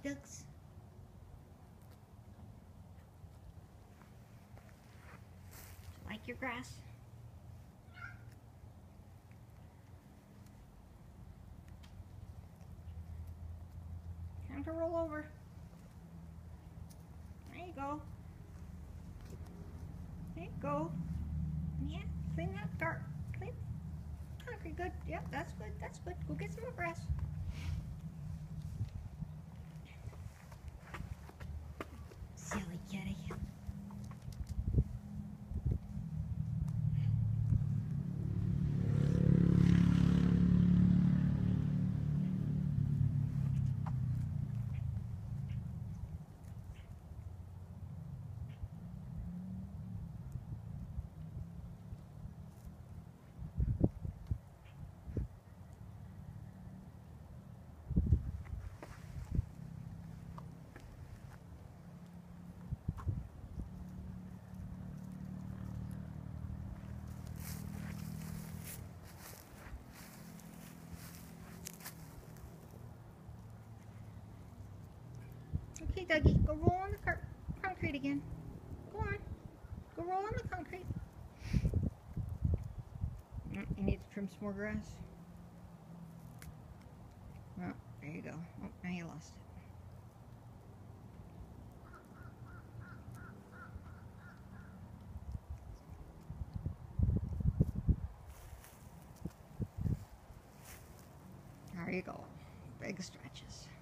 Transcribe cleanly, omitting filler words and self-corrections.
ducks. Like your grass? Time to roll over. There you go. There you go. Yeah, clean that dirt. Clean. Concrete, good. Yep, that's good. That's good. Go get some more grass. Silly kitty. Okay, Dougie, go roll on the concrete again. Go on. Go roll on the concrete. You need to trim some more grass. Oh, there you go. Oh, now you lost it. There you go. Big stretches.